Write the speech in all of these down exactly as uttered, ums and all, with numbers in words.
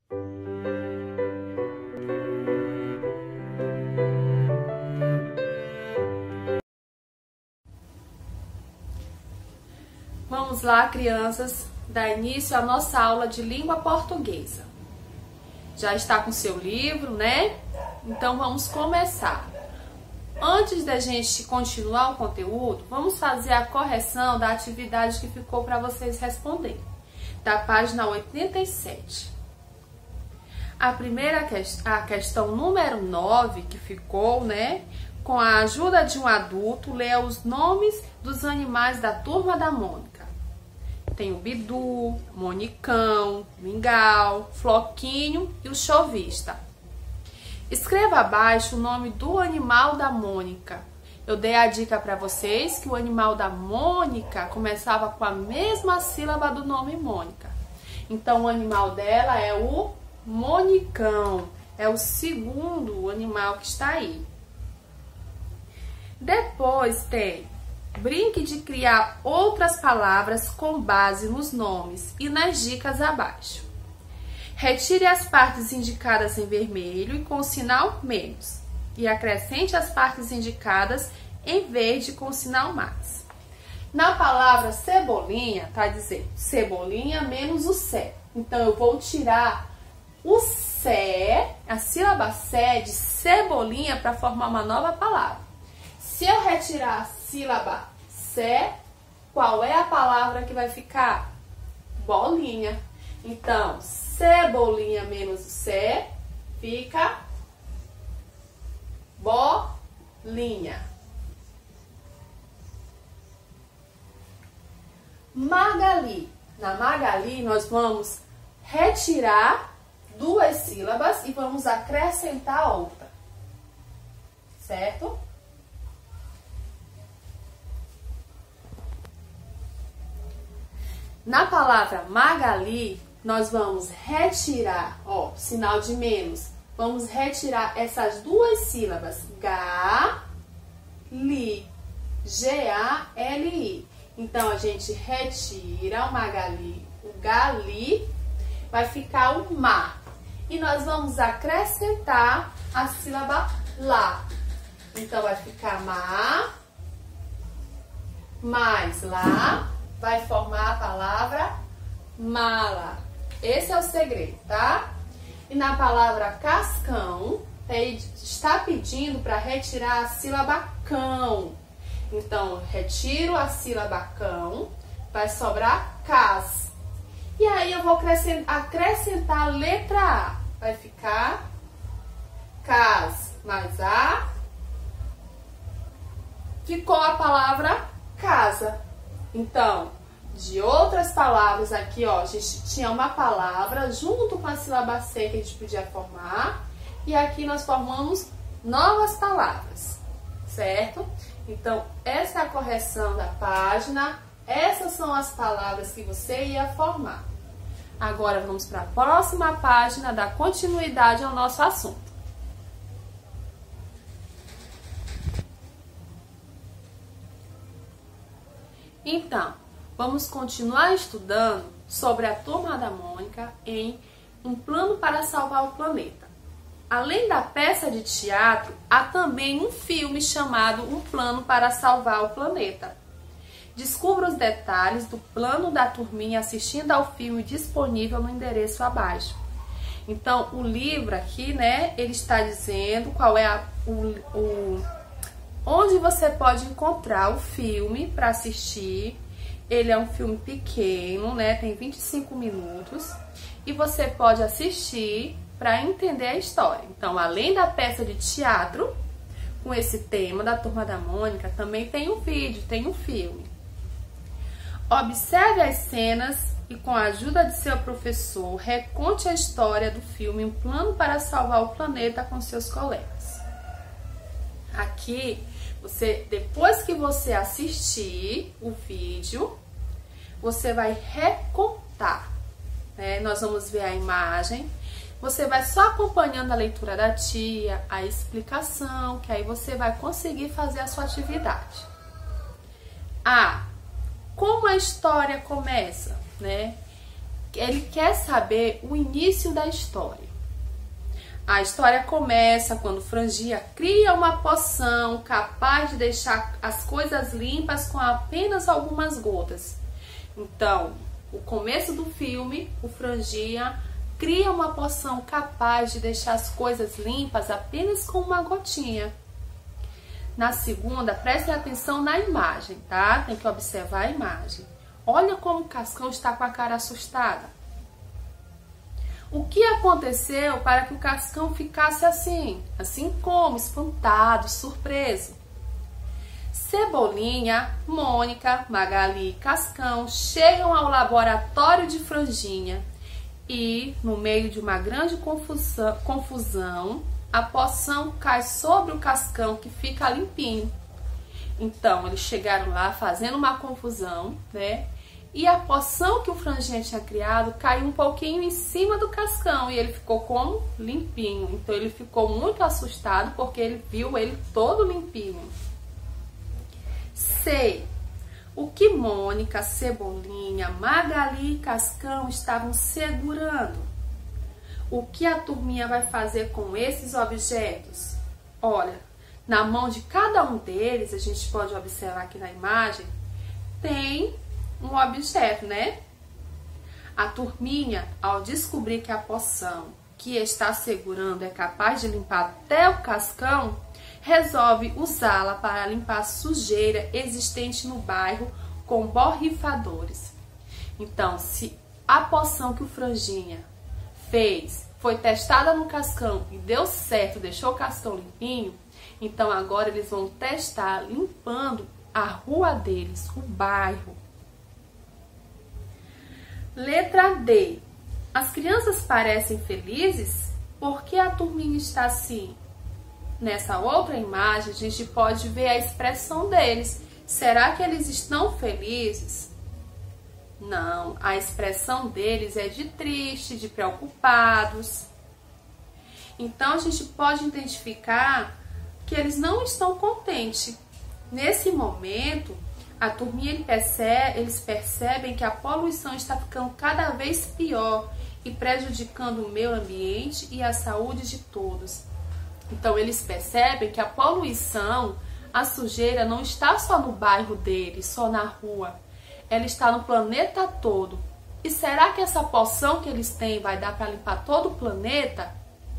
Vamos lá, crianças, dar início à nossa aula de língua portuguesa. Já está com seu livro, né? Então vamos começar. Antes da gente continuar o conteúdo, vamos fazer a correção da atividade que ficou para vocês responderem, da página oitenta e sete. A primeira questão, a questão número nove, que ficou, né? Com a ajuda de um adulto, leia os nomes dos animais da Turma da Mônica. Tem o Bidu, Monicão, Mingau, Floquinho e o Chovista. Escreva abaixo o nome do animal da Mônica. Eu dei a dica para vocês que o animal da Mônica começava com a mesma sílaba do nome Mônica. Então o animal dela é o Monicão. É o segundo animal que está aí. Depois tem: brinque de criar outras palavras com base nos nomes e nas dicas abaixo. Retire as partes indicadas em vermelho e com o sinal menos. E acrescente as partes indicadas em verde com o sinal mais. Na palavra cebolinha, tá dizendo cebolinha menos o sé. Então eu vou tirar o sé, a sílaba sé de cebolinha, para formar uma nova palavra. Se eu retirar a sílaba sé, qual é a palavra que vai ficar? Bolinha. Então, cebolinha menos o sé fica bolinha. Magali. Na Magali, nós vamos retirar duas sílabas e vamos acrescentar outra. Certo? Na palavra Magali, nós vamos retirar, ó, sinal de menos. Vamos retirar essas duas sílabas, ga, li, G A L I. Então, a gente retira o Magali, o gali, vai ficar o ma. E nós vamos acrescentar a sílaba lá. Então, vai ficar ma, mais lá, vai formar a palavra mala. Esse é o segredo, tá? E na palavra cascão, está pedindo para retirar a sílaba cão. Então, retiro a sílaba cão, vai sobrar cas. E aí eu vou acrescentar, acrescentar a letra A. Vai ficar cas mais A. Ficou a palavra casa. Então, de outras palavras aqui, ó, a gente tinha uma palavra junto com a sílaba C que a gente podia formar. E aqui nós formamos novas palavras, certo? Então, essa é a correção da página. Essas são as palavras que você ia formar. Agora vamos para a próxima página, dar continuidade ao nosso assunto. Então, vamos continuar estudando sobre a Turma da Mônica em Um Plano para Salvar o Planeta. Além da peça de teatro, há também um filme chamado Um Plano para Salvar o Planeta. Descubra os detalhes do plano da turminha assistindo ao filme disponível no endereço abaixo. Então, o livro aqui, né, ele está dizendo qual é a, o, o, onde você pode encontrar o filme para assistir. Ele é um filme pequeno, né, tem vinte e cinco minutos, e você pode assistir para entender a história. Então, além da peça de teatro, com esse tema da Turma da Mônica, também tem um vídeo, tem um filme. Observe as cenas e, com a ajuda de seu professor, reconte a história do filme Um Plano para Salvar o Planeta com seus colegas. Aqui, você, depois que você assistir o vídeo, você vai recontar, né? Nós vamos ver a imagem. Você vai só acompanhando a leitura da tia, a explicação, que aí você vai conseguir fazer a sua atividade. Ah, como a história começa, né? ele quer saber o início da história. A história começa quando Franjinha cria uma poção capaz de deixar as coisas limpas com apenas algumas gotas. Então, o começo do filme, o Franjinha cria uma poção capaz de deixar as coisas limpas apenas com uma gotinha. Na segunda, prestem atenção na imagem, tá? Tem que observar a imagem. Olha como o Cascão está com a cara assustada. O que aconteceu para que o Cascão ficasse assim? Assim como espantado, surpreso. Cebolinha, Mônica, Magali e Cascão chegam ao laboratório de Franjinha e, no meio de uma grande confusão, confusão, a poção cai sobre o Cascão, que fica limpinho. Então, eles chegaram lá fazendo uma confusão, né? E a poção que o Franjinha tinha criado caiu um pouquinho em cima do Cascão e ele ficou como limpinho. Então ele ficou muito assustado porque ele viu ele todo limpinho. C. O que Mônica, Cebolinha, Magali e Cascão estavam segurando? O que a turminha vai fazer com esses objetos? Olha, na mão de cada um deles, a gente pode observar aqui na imagem, tem um objeto, né? A turminha, ao descobrir que a poção que está segurando é capaz de limpar até o Cascão, resolve usá-la para limpar a sujeira existente no bairro com borrifadores. Então, se a poção que o Franjinha fez foi testada no Cascão e deu certo, deixou o Cascão limpinho, então agora eles vão testar limpando a rua deles, o bairro. Letra D. As crianças parecem felizes? Por que a turminha está assim? Nessa outra imagem, a gente pode ver a expressão deles. Será que eles estão felizes? Não, a expressão deles é de triste, de preocupados. Então, a gente pode identificar que eles não estão contentes. Nesse momento, a turminha ele percebe, eles percebem que a poluição está ficando cada vez pior e prejudicando o meio ambiente e a saúde de todos. Então eles percebem que a poluição, a sujeira não está só no bairro deles, só na rua. Ela está no planeta todo. E será que essa poção que eles têm vai dar para limpar todo o planeta?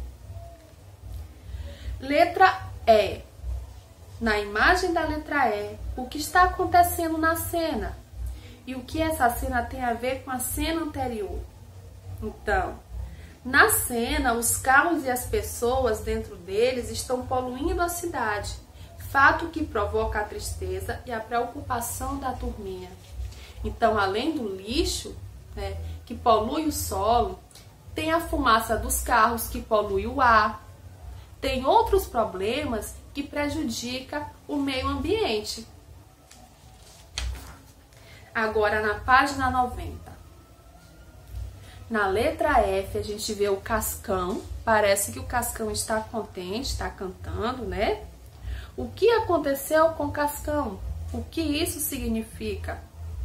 Letra E. Na imagem da letra E, o que está acontecendo na cena? E o que essa cena tem a ver com a cena anterior? Então, na cena, os carros e as pessoas dentro deles estão poluindo a cidade, fato que provoca a tristeza e a preocupação da turminha. Então, além do lixo, né, que polui o solo, tem a fumaça dos carros que polui o ar, tem outros problemas que prejudicam o meio ambiente. Agora na página noventa. Na letra F a gente vê o Cascão, parece que o Cascão está contente, está cantando, né? O que aconteceu com o Cascão? O que isso significa?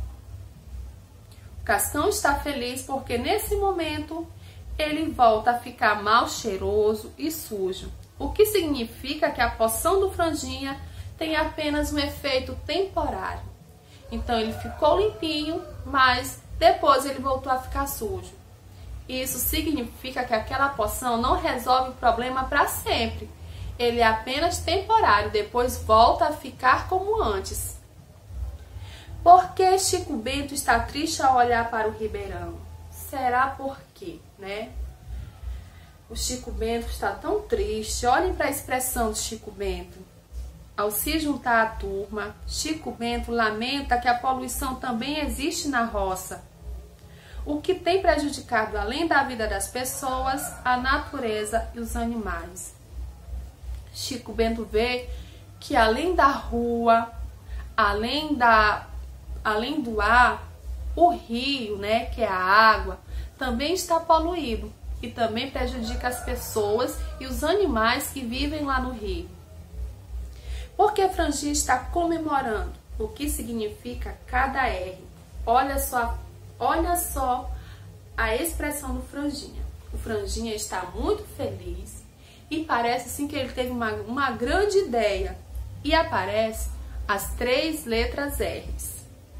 O Cascão está feliz porque nesse momento ele volta a ficar mal cheiroso e sujo. O que significa que a poção do Franjinha tem apenas um efeito temporário. Então ele ficou limpinho, mas depois ele voltou a ficar sujo. Isso significa que aquela poção não resolve o problema para sempre. Ele é apenas temporário, depois volta a ficar como antes. Por que Chico Bento está triste ao olhar para o Ribeirão? Será por quê, né? O Chico Bento está tão triste. Olhem para a expressão de Chico Bento. Ao se juntar à turma, Chico Bento lamenta que a poluição também existe na roça, o que tem prejudicado, além da vida das pessoas, a natureza e os animais. Chico Bento vê que além da rua, além, da, além do ar, o rio, né, que é a água, também está poluído. E também prejudica as pessoas e os animais que vivem lá no rio. Por que Franjinha está comemorando? O que significa cada R? Olha só, olha só a expressão do Franjinha. O Franjinha está muito feliz e parece assim que ele teve uma, uma grande ideia. E aparece as três letras R's.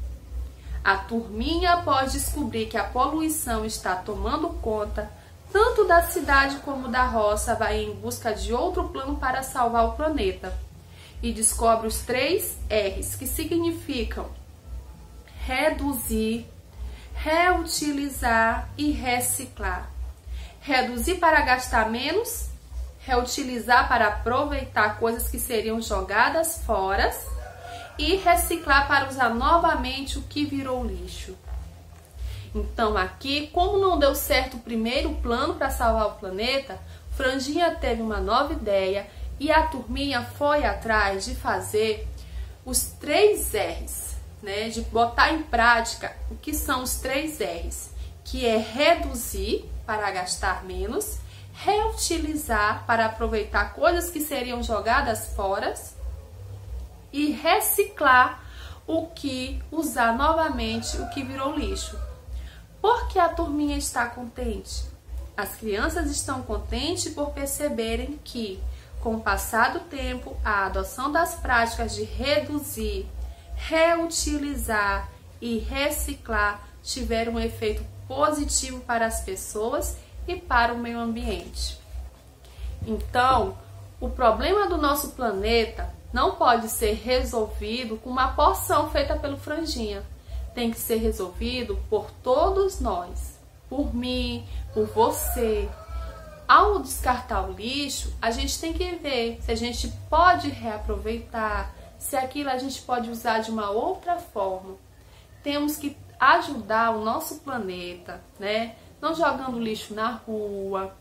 A turminha pode descobrir que a poluição está tomando conta tanto da cidade como da roça, vai em busca de outro plano para salvar o planeta. E descobre os três R's, que significam reduzir, reutilizar e reciclar. Reduzir para gastar menos, reutilizar para aproveitar coisas que seriam jogadas fora e reciclar para usar novamente o que virou lixo. Então aqui, como não deu certo o primeiro plano para salvar o planeta, Franjinha teve uma nova ideia e a turminha foi atrás de fazer os três R's, né? De botar em prática o que são os três R's, que é reduzir para gastar menos, reutilizar para aproveitar coisas que seriam jogadas fora e reciclar o que usar novamente o que virou lixo. Por que a turminha está contente? As crianças estão contentes por perceberem que, com o passar do tempo, a adoção das práticas de reduzir, reutilizar e reciclar tiveram um efeito positivo para as pessoas e para o meio ambiente. Então, o problema do nosso planeta não pode ser resolvido com uma porção feita pelo Franjinha. Tem que ser resolvido por todos nós, por mim, por você. Ao descartar o lixo, a gente tem que ver se a gente pode reaproveitar, se aquilo a gente pode usar de uma outra forma. Temos que ajudar o nosso planeta, né? Não jogando lixo na rua,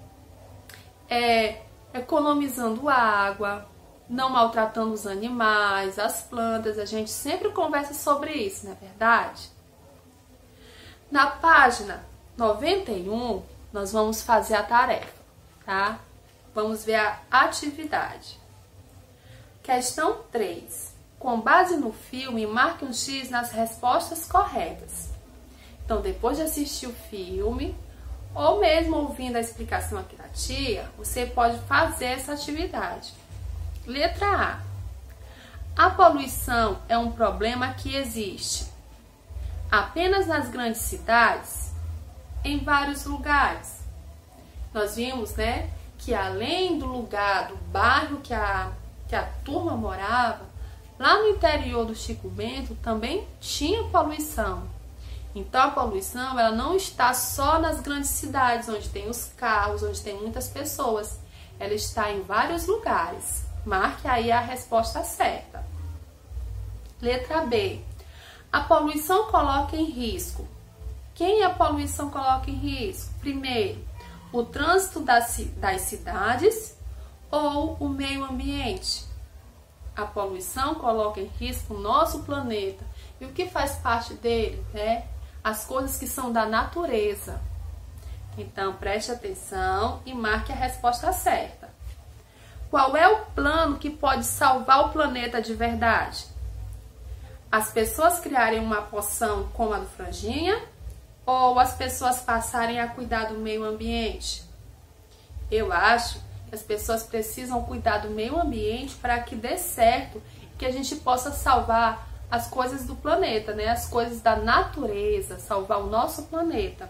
é, economizando água, não maltratando os animais, as plantas. A gente sempre conversa sobre isso, não é verdade? Na página noventa e um, nós vamos fazer a tarefa, tá? Vamos ver a atividade. Questão três. Com base no filme, marque um X nas respostas corretas. Então, depois de assistir o filme, ou mesmo ouvindo a explicação aqui da tia, você pode fazer essa atividade. Letra A. A poluição é um problema que existe apenas nas grandes cidades, em vários lugares. Nós vimos, né, que além do lugar, do bairro que a, que a turma morava, lá no interior do Chico Bento também tinha poluição. Então a poluição, ela não está só nas grandes cidades, onde tem os carros, onde tem muitas pessoas. Ela está em vários lugares. Marque aí a resposta certa. Letra B. A poluição coloca em risco. Quem a poluição coloca em risco? Primeiro, o trânsito das, das cidades ou o meio ambiente? A poluição coloca em risco o nosso planeta. E o que faz parte dele, né? As coisas que são da natureza. Então, preste atenção e marque a resposta certa. Qual é o plano que pode salvar o planeta de verdade? As pessoas criarem uma poção como a do Franjinha ou as pessoas passarem a cuidar do meio ambiente? Eu acho que as pessoas precisam cuidar do meio ambiente para que dê certo e que a gente possa salvar as coisas do planeta, né? As coisas da natureza, salvar o nosso planeta.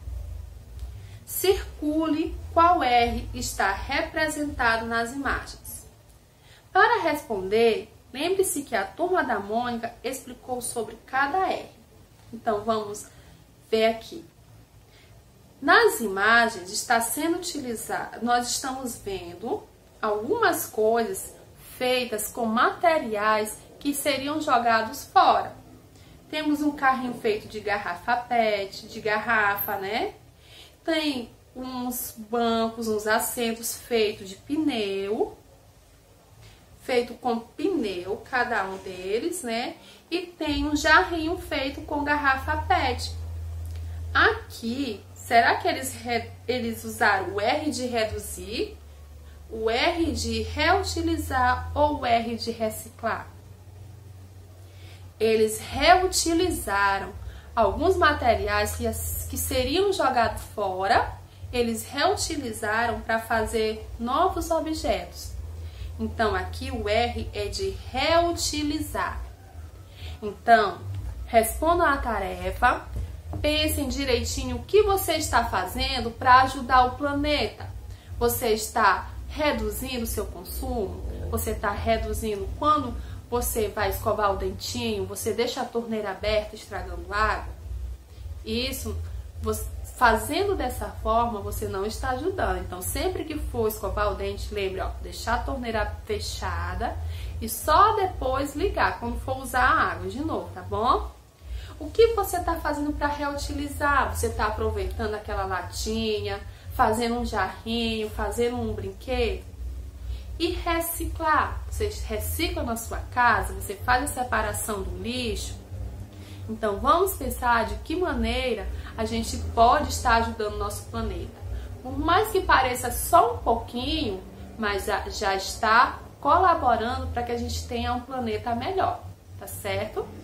Circule qual R está representado nas imagens. Para responder, lembre-se que a turma da Mônica explicou sobre cada R. Então, vamos ver aqui. Nas imagens está sendo utilizado, nós estamos vendo algumas coisas feitas com materiais que seriam jogados fora. Temos um carrinho feito de garrafa pet, de garrafa, né? Tem uns bancos, uns assentos feitos de pneu, feito com pneu, cada um deles, né? E tem um jarrinho feito com garrafa pet. Aqui, será que eles, eles usaram o R de reduzir, o R de reutilizar ou o R de reciclar? Eles reutilizaram. alguns materiais que, que seriam jogados fora, eles reutilizaram para fazer novos objetos. Então, aqui o R é de reutilizar. Então, respondam a tarefa, pensem direitinho o que você está fazendo para ajudar o planeta. Você está reduzindo o seu consumo? Você está reduzindo quando você vai escovar o dentinho, você deixa a torneira aberta estragando água? Isso, você, fazendo dessa forma, você não está ajudando. Então, sempre que for escovar o dente, lembre, ó, deixar a torneira fechada e só depois ligar, quando for usar a água de novo, tá bom? O que você está fazendo para reutilizar? Você está aproveitando aquela latinha, fazendo um jarrinho, fazendo um brinquedo? E reciclar. Você recicla na sua casa, você faz a separação do lixo. Então, vamos pensar de que maneira a gente pode estar ajudando o nosso planeta. Por mais que pareça só um pouquinho, mas já está colaborando para que a gente tenha um planeta melhor, tá certo?